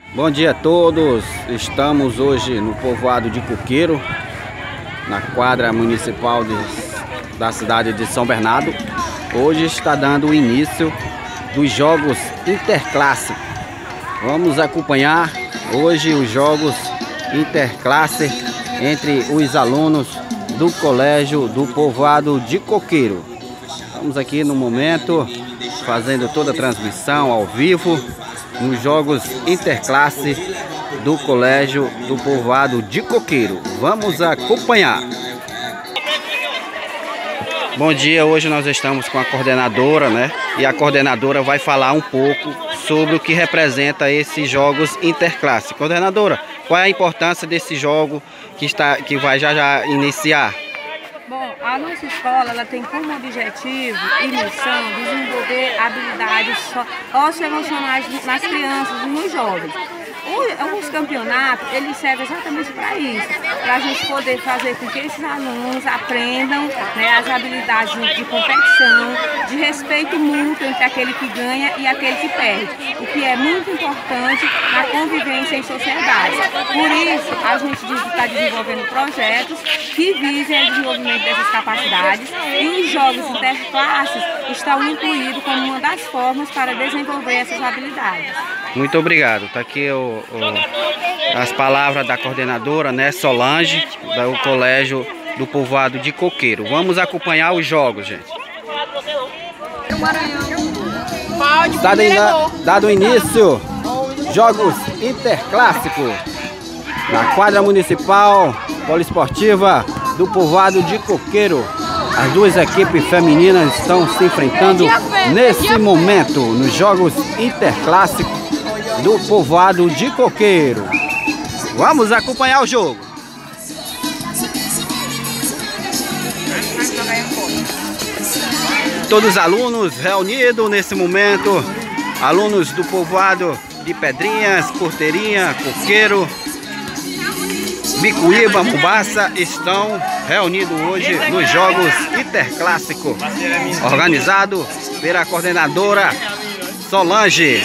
Bom dia a todos, estamos hoje no povoado de Coqueiro, na quadra municipal da cidade de São Bernardo. Hoje está dando o início dos jogos interclasse. Vamos acompanhar hoje os jogos interclasse entre os alunos do colégio do povoado de Coqueiro. Estamos aqui no momento fazendo toda a transmissão ao vivo nos jogos interclasse do colégio do povoado de Coqueiro. Vamos acompanhar. Bom dia, hoje nós estamos com a coordenadora, né? E a coordenadora vai falar um pouco sobre o que representa esses jogos interclasse. Coordenadora, qual é a importância desse jogo que vai já iniciar? Bom, a nossa escola ela tem como objetivo e missão desenvolver habilidades socioemocionais nas crianças e nos jovens. Os campeonatos, eles servem exatamente para isso, para a gente poder fazer com que esses alunos aprendam, né, as habilidades de competição, de respeito mútuo entre aquele que ganha e aquele que perde, o que é muito importante na convivência em sociedade. Por isso, a gente está desenvolvendo projetos que visem o desenvolvimento dessas capacidades e os jogos interclasses estão incluídos como uma das formas para desenvolver essas habilidades. Muito obrigado. Está aqui as palavras da coordenadora, né, Solange, do colégio do povoado de Coqueiro. Vamos acompanhar os jogos, gente. Está dado início, jogos interclássicos na quadra municipal poliesportiva do povoado de Coqueiro. As duas equipes femininas estão se enfrentando nesse momento nos jogos interclássicos do povoado de Coqueiro. Vamos acompanhar o jogo. Todos os alunos reunidos nesse momento, alunos do povoado de Pedrinhas, Porteirinha, Coqueiro, Bicuíba, Mombaça, estão reunidos hoje nos jogos interclássicos, organizado pela coordenadora Solange.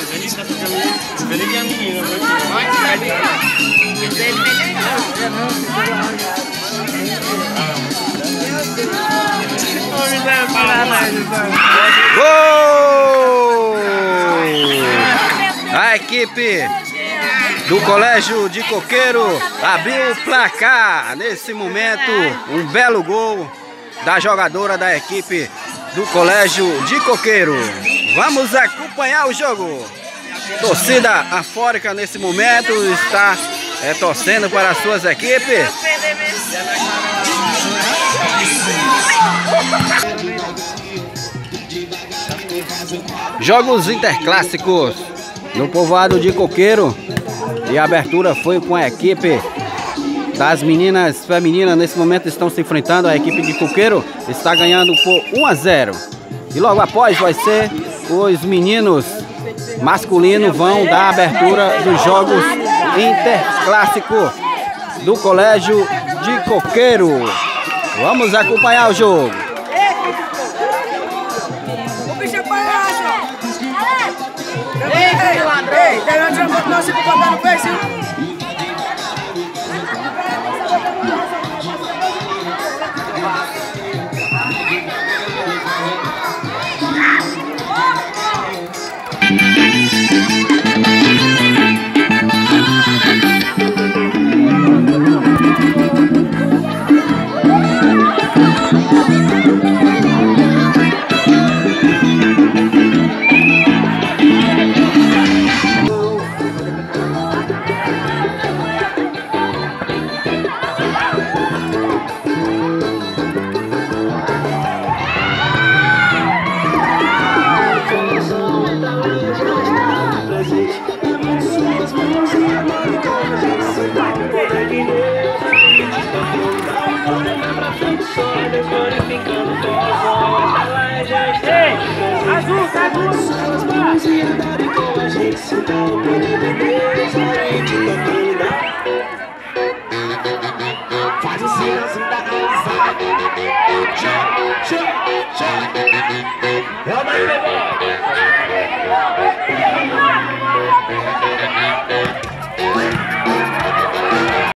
Gol! A equipe do colégio de Coqueiro abriu o placar. Nesse momento, um belo gol da jogadora da equipe do colégio de Coqueiro. Vamos acompanhar o jogo. Torcida afórica nesse momento está torcendo para as suas equipes. Jogos interclássicos no povoado de Coqueiro. E a abertura foi com a equipe das meninas femininas. Nesse momento estão se enfrentando. A equipe de Coqueiro está ganhando por 1-0. E logo após vai ser os meninos masculinos vão dar a abertura dos jogos interclássicos do colégio de Coqueiro. Vamos acompanhar o jogo. O bicho é palhaço! Ei, tem onde eu vou dar pra botar no peixe? Faz o silêncio da amizade. É o mais legal.